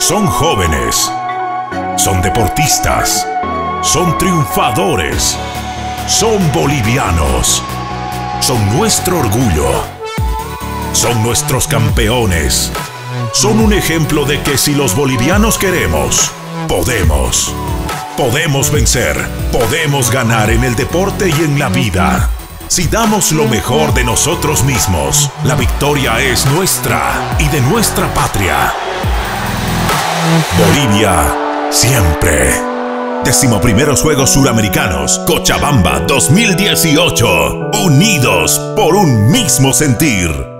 Son jóvenes, son deportistas, son triunfadores, son bolivianos, son nuestro orgullo, son nuestros campeones, son un ejemplo de que si los bolivianos queremos, podemos. Podemos vencer, podemos ganar en el deporte y en la vida. Si damos lo mejor de nosotros mismos, la victoria es nuestra y de nuestra patria. Bolivia, siempre. 11º Juegos Suramericanos, Cochabamba 2018. Unidos por un mismo sentir.